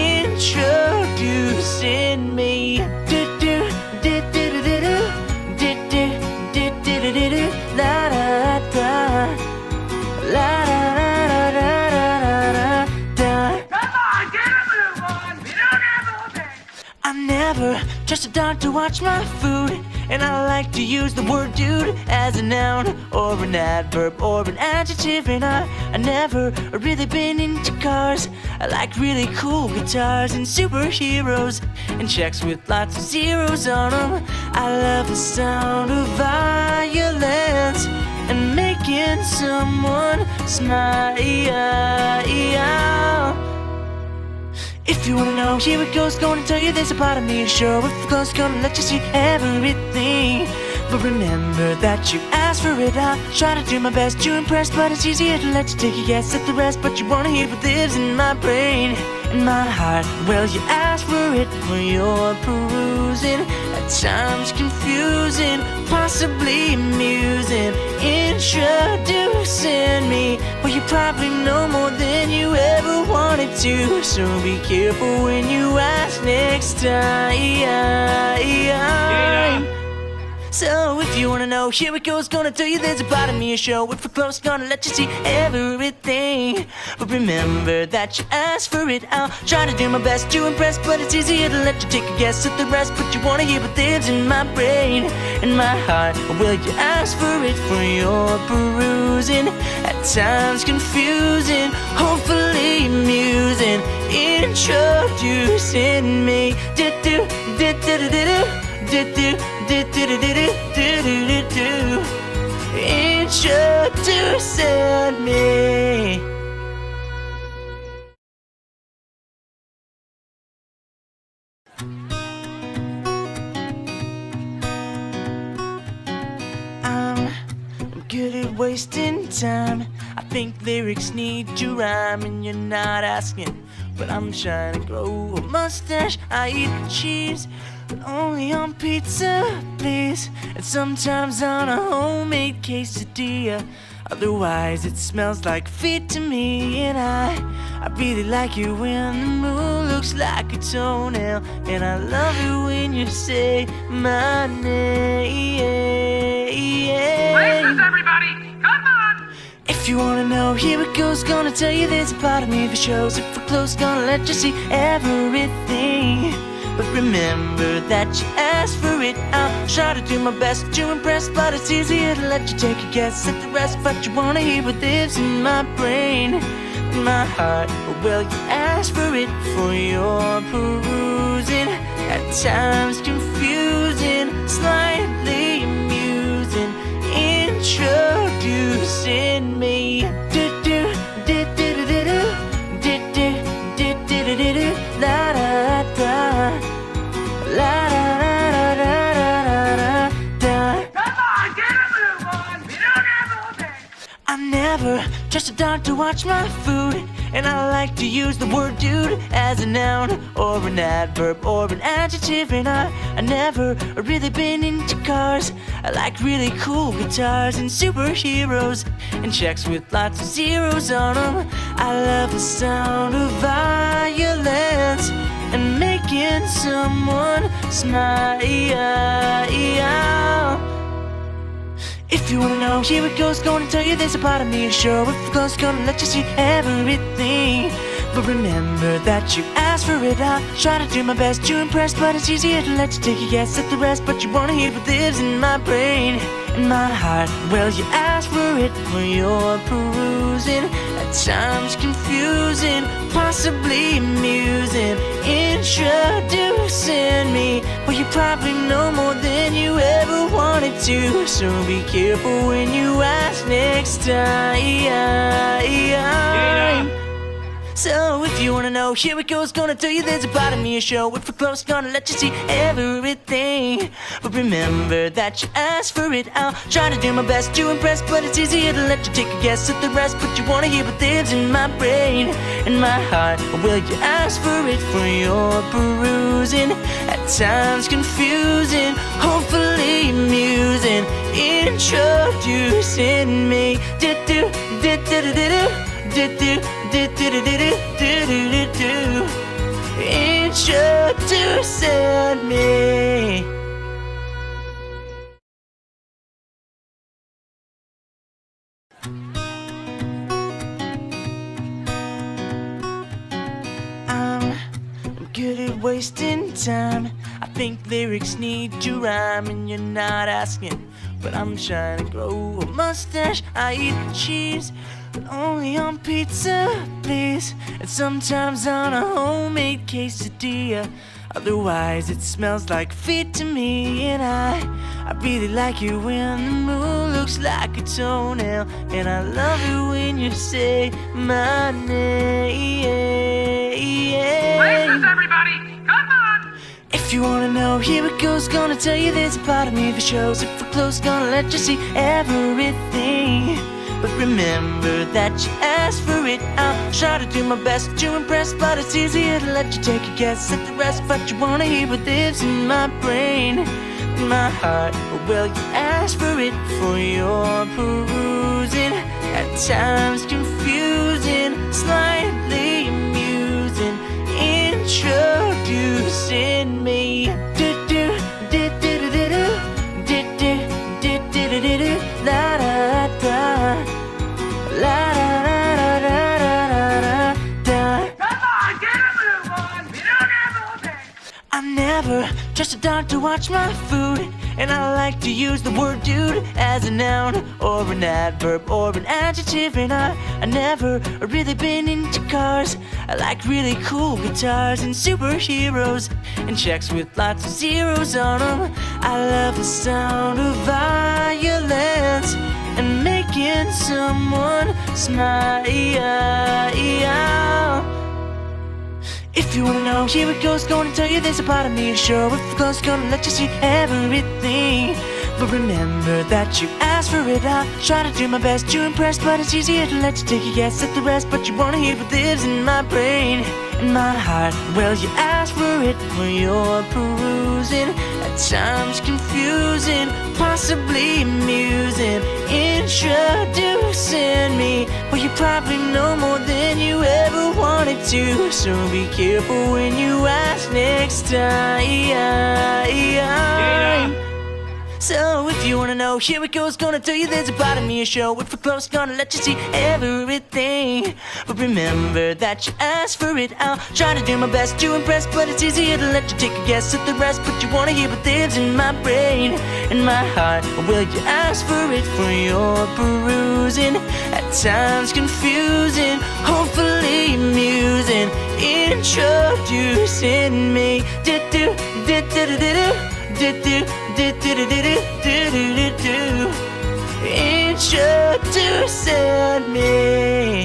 S1: Introducing me. Do-do, do-do-do-do-do. Do-do, do-do-do-do-do. La-da-da-da. La-da-da-da-da-da-da.
S2: Come on, get a move on! We don't have all day!
S1: I never trust a dog to watch my food, and I like to use the word dude as a noun or an adverb or an adjective. And I, I never really been into cars. I like really cool guitars and superheroes and checks with lots of zeros on them. I love the sound of violence and making someone smile. If you wanna know, here it goes. Gonna tell you there's a part of me to show. If we're close, gonna let you see everything. But remember that you asked for it. I'll try to do my best to impress, but it's easier to let you take a guess at the rest. But you wanna hear what lives in my brain, in my heart. Well, you asked for it for your perusing. At times confusing, possibly amusing. Introducing me. Well, you probably know more than you ever wanted to, so be careful when you ask next time. So if you wanna know, here it goes. Gonna tell you there's a part of me a show. If we're close, gonna let you see everything. But remember that you asked for it. I'll try to do my best to impress, but it's easier to let you take a guess at the rest. But you wanna hear what lives in my brain, in my heart. Or will you ask for it for your perusing? At times confusing, hopefully amusing. Introducing me. Do-do, do-do-do-do-do. Do-do, do-do-do-do-do-do-do-do. Introducing me. I'm good at wasting time. I think lyrics need to rhyme, and you're not asking, but I'm trying to grow a mustache. I eat cheese, but only on pizza, please. And sometimes on a homemade quesadilla. Otherwise it smells like feet to me. And I, I really like it when the moon looks like a toenail. And I love it when you say my name.
S2: Places, everybody! Come on!
S1: If you wanna know, here it goes. Gonna tell you there's a part of me that shows. If we're close, gonna let you see everything. But remember that you asked for it. I'll try to do my best to impress, but it's easier to let you take a guess at the rest. But you wanna hear what lives in my brain, in my heart. Or will you ask for it for your perusing? At times confusing, slightly amusing. Introducing me. Do-do, do-do-do-do-do. Do-do, just a dog to watch my food. And I like to use the word dude as a noun or an adverb or an adjective. And I, I never really been into cars. I like really cool guitars and superheroes and checks with lots of zeros on them. I love the sound of violence and making someone smile. If you wanna know, here it goes. Gonna tell you there's a part of me to show. If it goes, gonna let you see everything. But remember that you asked for it. I try to do my best to impress, but it's easier to let you take a guess at the rest. But you wanna hear what lives in my brain, in my heart. Well, you asked for it for your perusing. At times confusing, possibly amusing. Introducing me. Well, you probably know more than you ever wanted to, so be careful when you ask next time. So if you wanna know, here it goes. Gonna tell you there's a part of me a show. If we're close, gonna let you see everything. But remember that you asked for it. I'll try to do my best to impress, but it's easier to let you take a guess at the rest. But you wanna hear what lives in my brain, in my heart. Well, you asked for it for your perusing. At times confusing, hopefully amusing. Introducing me. Do-do, do-do-do-do-do. Do-do, do-do-do-do-do-do-do-do. Introducing me. I'm, I'm good at wasting time. I think lyrics need to rhyme, and you're not asking, but I'm trying to grow a mustache. I eat cheese, but only on pizza, please. And sometimes on a homemade quesadilla. Otherwise it smells like feet to me. And I, I really like it when the moon looks like a toenail. And I love it when you say my name.
S2: Places, everybody! Come on!
S1: If you wanna know, here it goes. Gonna tell you there's a part of me that shows. If we're close, gonna let you see everything. But remember that you asked for it. I'll try to do my best to impress, but it's easier to let you take a guess at the rest. But you wanna hear what lives in my brain, in my heart. Well, you asked for it for your perusing. At times confusing, slightly amusing. Introducing me. Do-do, do-do-do-do-do. Do-do, do-do-do-do-do. La-da-da-da. I'm never just a dog to watch my food. And I like to use the word dude as a noun or an adverb or an adjective. And I, I never really been into cars. I like really cool guitars and superheroes and checks with lots of zeros on them. I love the sound of violence and making someone smile. If you wanna know, here it goes. Gonna tell you there's a part of me to show. If we're close, gonna let you see everything. But remember that you asked for it. I'll try to do my best to impress, but it's easier to let you take a guess at the rest. But you wanna hear what lives in my brain, in my heart. Well, you asked for it for your perusing. At times confusing, possibly amusing. Introducing me. Well, you probably know more than you ever wanted to, so be careful when you ask next time. So if you wanna know, here it goes. Gonna tell you there's a part of me a show. If we're close, gonna let you see everything. But remember that you asked for it. I'll try to do my best to impress, but it's easier to let you take a guess at the rest. But you wanna hear what lives in my brain, in my heart. Well, you asked for it for your perusing. At times confusing, hopefully amusing. Introducing me. Do-do, do-do-do-do-do. Do-do, do-do-do-do-do-do-do-do. Introducing me.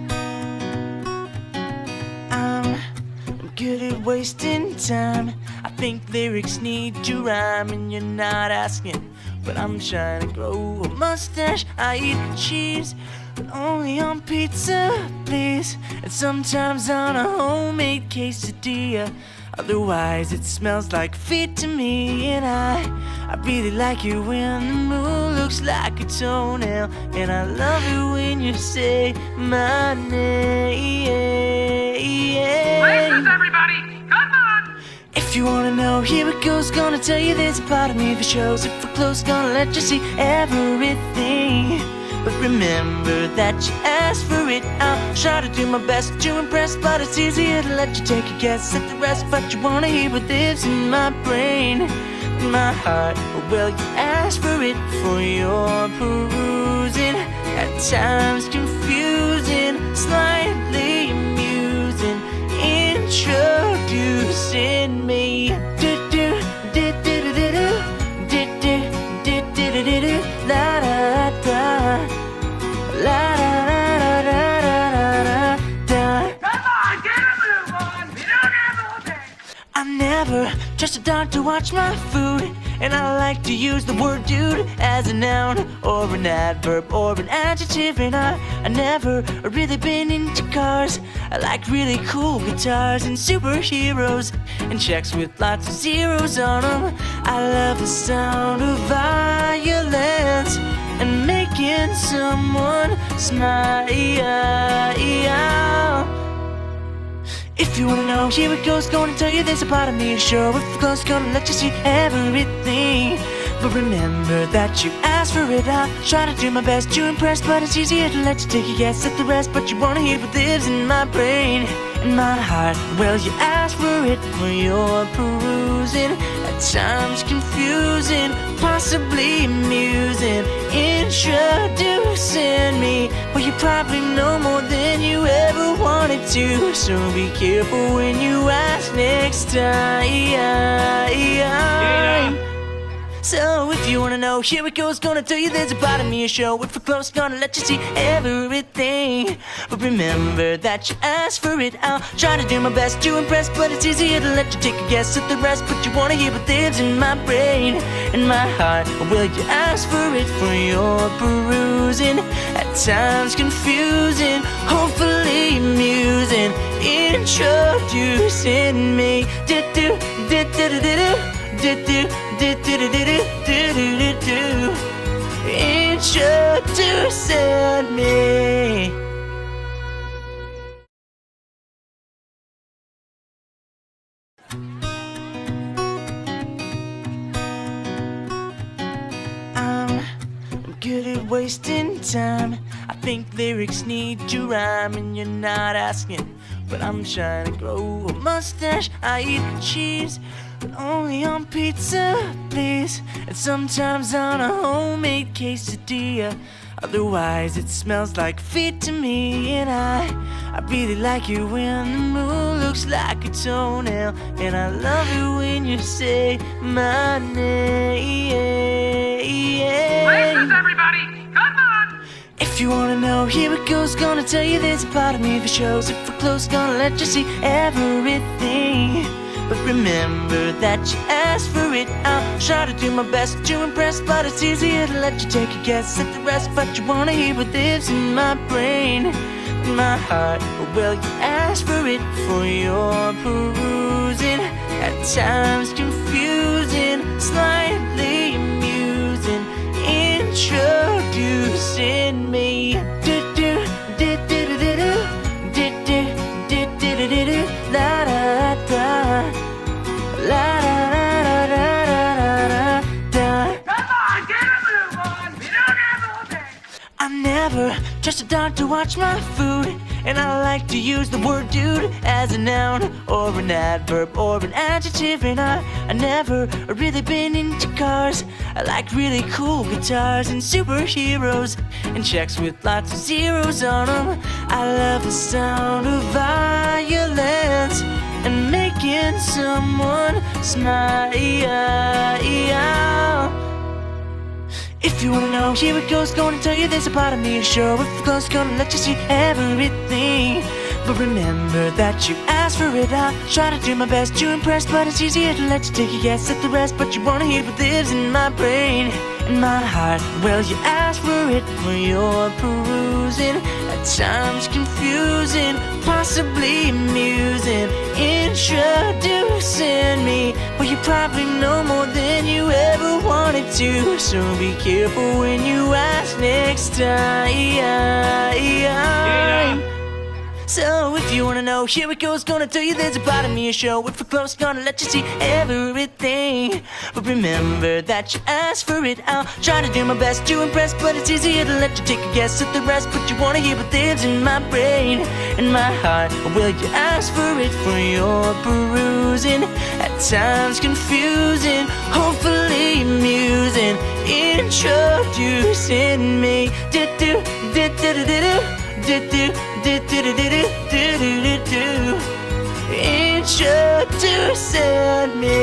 S1: I'm, I'm good at wasting time. I think lyrics need to rhyme, and you're not asking, but I'm trying to grow a mustache. I eat cheese, but only on pizza, please, and sometimes on a homemade quesadilla. Otherwise it smells like feet to me. And I, I really like it when the moon looks like a toenail, and I love it when you say my name.
S2: Places, everybody! Come on!
S1: If you wanna know, here it goes. Gonna tell you there's a part of me that shows. If we're close, gonna let you see everything. But remember that you asked for it. I'll try to do my best to impress, but it's easier to let you take a guess at the rest. But you wanna hear what lives in my brain, in my heart. Well, you asked for it for your perusing. At times confusing, slightly amusing. Introducing me. Do do do do do do do do do do do do do la da da la da da da da da.
S2: Come on, get a move on! We don't have all day!
S1: I never trust a dog to watch my food, and I like to use the word dude as a noun or an adverb or an adjective. And I, I never really been into cars. I like really cool guitars and superheroes and checks with lots of zeros on them. I love the sound of violence and making someone smile. If you wanna know, here it goes. Gonna tell you there's a part of me to show. If we're close, gonna let you see everything. But remember that you asked for it. I try to do my best to impress, but it's easier to let you take a guess at the rest. But you wanna hear what lives in my brain, in my heart. Well, you asked for it for your perusing. At times confusing, possibly amusing. Introducing me. Well, you probably know more than you ever wanted to, so be careful when you ask next time. So if you wanna know, here it goes. Gonna tell you there's a part of me a show. If we're close, gonna let you see everything. But remember that you asked for it. I'll try to do my best to impress, but it's easier to let you take a guess at the rest. But you wanna hear what lives in my brain, in my heart. Well, you asked for it for your perusing. At times confusing, hopefully amusing. Introducing me. Do do do do do do do do do do do do do do do. Introducing me. I'm good at wasting time. I think lyrics need to rhyme, and you're not asking, but I'm trying to grow a mustache. I eat cheese, but only on pizza, please, and sometimes on a homemade quesadilla. Otherwise it smells like feet to me. And I, I really like it when the moon looks like a toenail, and I love it when you say my name.
S2: Places, everybody! Come on!
S1: If you wanna know, here it goes. Gonna tell you there's a part of me that shows. If we're close, gonna let you see everything. But remember that you asked for it. I'll try to do my best to impress, but it's easier to let you take a guess at the rest. But you wanna hear what lives in my brain, in my heart. Well, you asked for it for your perusing. At times confusing, slightly amusing. Introducing me. Do do do do do do do do do do do do do la da da la da da da da da.
S2: Come on, get a move on! We don't have all day!
S1: I never trust a dog to watch my food, and I like to use the word dude as a noun or an adverb or an adjective. And I, I never really been into cars. I like really cool guitars and superheroes and checks with lots of zeros on them. I love the sound of violence and making someone smile. If you wanna know, here it goes. Gonna tell you there's a part of me to show. If we're close, gonna let you see everything. But remember that you asked for it. I'll try to do my best to impress, but it's easier to let you take a guess at the rest. But you wanna hear what lives in my brain, in my heart. Well, you asked for it for your perusing. At times confusing, possibly amusing. Introducing me. Well, you probably know more than you ever wanted to, so be careful when you ask next time. So if you wanna know, here it goes. Gonna tell you there's a part of me a show. If we're close, gonna let you see everything. But remember that you asked for it. I'll try to do my best to impress, but it's easier to let you take a guess at the rest. But you wanna hear what lives in my brain, in my heart. Well, you asked for it for your perusing. At times confusing, hopefully amusing. Introducing me. Do-do, do-do-do-do-do. Do-do, do-do-do-do-do-do-do-do. Introducing me.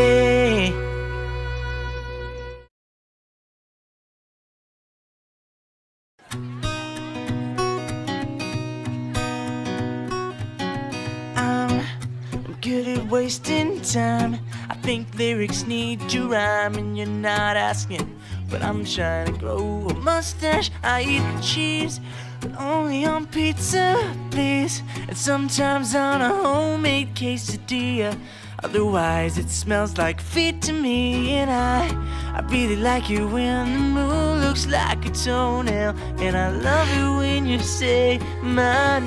S1: I'm good at wasting time. I think lyrics need to rhyme, and you're not asking, but I'm trying to grow a mustache. I eat cheese, but only on pizza, please. And sometimes on a homemade quesadilla. Otherwise it smells like feet to me. And I, I really like it when the moon looks like a toenail. And I love it when you say my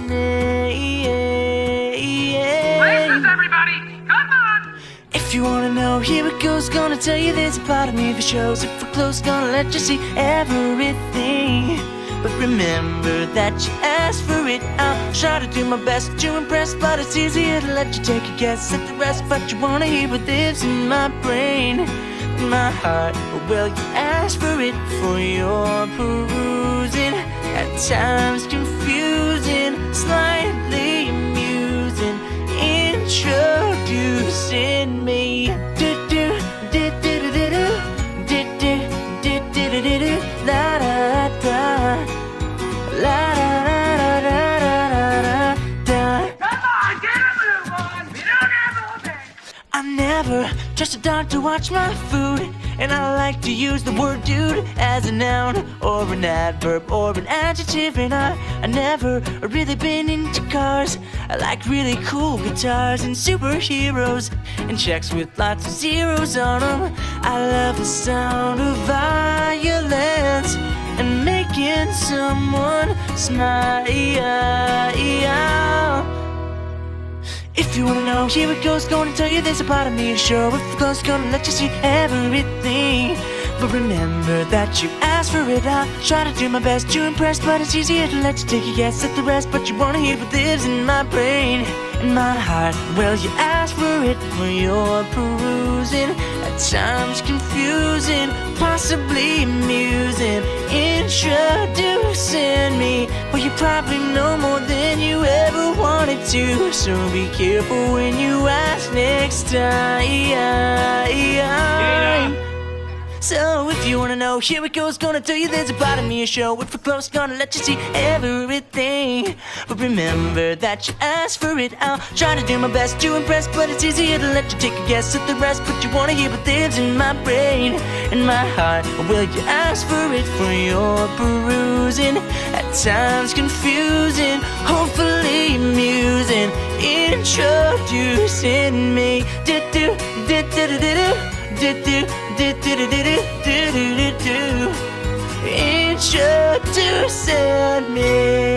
S1: name.
S2: Places, everybody! Come on!
S1: If you wanna know, here it goes. Gonna tell you there's a part of me that shows. If we're close, gonna let you see everything. But remember that you asked for it. I'll try to do my best to impress, but it's easier to let you take a guess at the rest. But you wanna hear what lives in my brain, in my heart. Well, you asked for it for your perusing. At times confusing, slightly amusing. Introducing me. Do-do, do-do-do-do-do. Do-do, do-do-do-do-do. La-da-da-da. La da da da da da da.
S2: Come on, get a move on! We don't have all day!
S1: I never trust a dog to watch my food, and I like to use the word dude as a noun or an adverb or an adjective. And I, I never really been into cars. I like really cool guitars and superheroes and checks with lots of zeros on them. I love the sound of violence and making someone smile. If you wanna know, here it goes. Gonna tell you there's a part of me to show. If we're close, gonna let you see everything. But remember that you asked for it. I'll try to do my best to impress, but it's easier to let you take a guess at the rest. But you wanna hear what lives in my brain, in my heart. Well, you asked for it for your perusing. At times confusing, possibly amusing. Introducing me. Well, you probably know more than you ever wanted to, so be careful when you ask next time. So if you wanna know, here it goes. Gonna tell you there's a part of me a show. If we're close, gonna let you see everything. But remember that you asked for it. I'll try to do my best to impress, but it's easier to let you take a guess at the rest. But you wanna hear what lives in my brain, in my heart. Well, you asked for it for your perusing. At times confusing, hopefully amusing. Introducing me. Do-do, do-do-do-do-do. Do-do, do-do-do-do-do-do-do-do. Introducing me.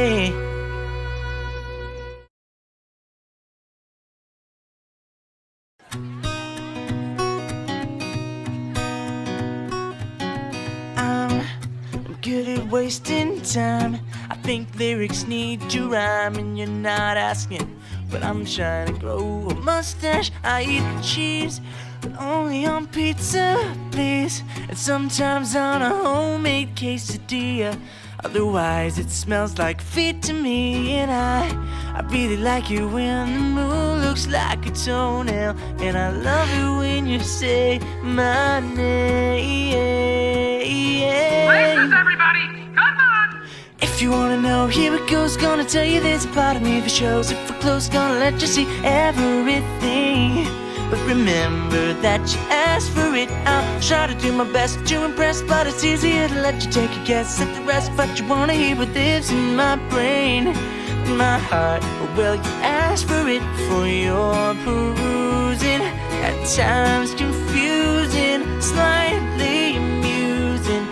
S1: I'm good at wasting time. I think lyrics need to rhyme, and you're not asking, but I'm trying to grow a mustache. I eat cheese, but only on pizza, please. And sometimes on a homemade quesadilla. Otherwise it smells like feet to me. And I, I really like it when the moon looks like a toenail. And I love it when you say my name.
S2: Places, everybody! Come on!
S1: If If you wanna know, here it goes. Gonna tell you there's a part of me that shows. If we're close, gonna let you see everything. But remember that you asked for it. I'll try to do my best to impress, but it's easier to let you take a guess at the rest. But you wanna hear what lives in my brain, in my heart. Well, you asked for it for your perusing. At times confusing, slightly amusing.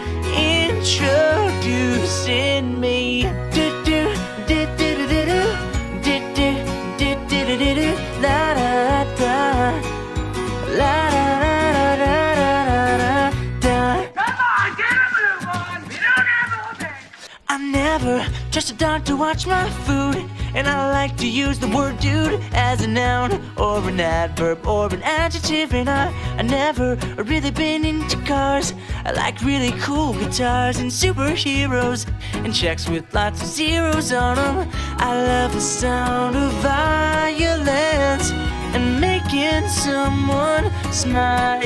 S1: Introducing me. Do do do do do do do do do do do do do la da da la da da da da da da.
S2: Come on, get a move on. We don't have all day.
S1: I never trust a dog to watch my food, and I like to use the word dude as a noun or an adverb or an adjective. And I, I never really been into cars. I like really cool guitars and superheroes and checks with lots of zeros on them. I love the sound of violence and making someone smile.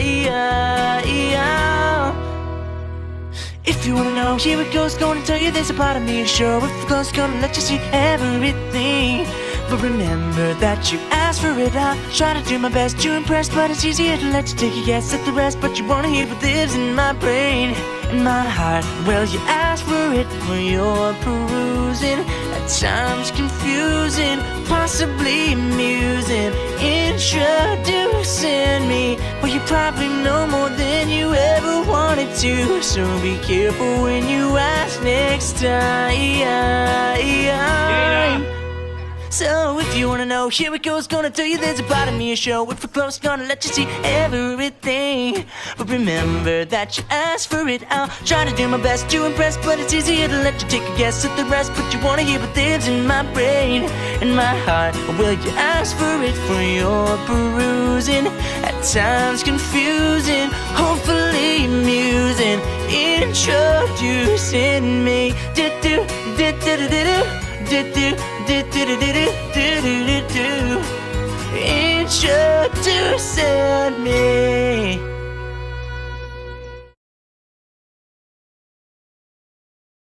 S1: If you wanna know, here it goes. Gonna tell you there's a part of me sure. If we're close, gonna let you see everything. But remember that you asked for it. I'll try to do my best to impress, but it's easier to let you take a guess at the rest. But you wanna hear what lives in my brain, in my heart. Well, you asked for it for your perusing. At times confusing, possibly amusing. Introducing me. Well, you probably know more than you ever wanted to, so be careful when you ask next time. So if you wanna know, here it goes. Gonna tell you there's a part of me a show. If we're close, gonna let you see everything. But remember that you asked for it. I'll try to do my best to impress, but it's easier to let you take a guess at the rest. But you wanna hear what lives in my brain, in my heart. Well, you asked for it for your perusing. At times confusing, hopefully amusing. Introducing me. Do do do do do do do do do do do do do do do. Introducing me.